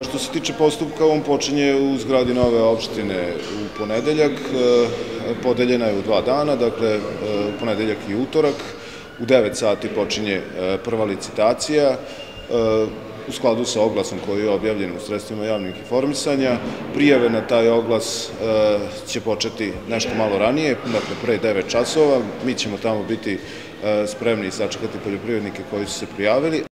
Što se tiče postupka, on počinje u zgradi nove opštine u ponedeljak, podeljena je u 2 dana, dakle ponedeljak i utorak. U 9 sati počinje prva licitacija, u skladu sa oglasom koji je objavljen u sredstvima javnih informisanja. Prijave na taj oglas će početi nešto malo ranije, dakle pre 9 časova. Mi ćemo tamo biti spremni i sačekati poljoprivrednike koji su se prijavili.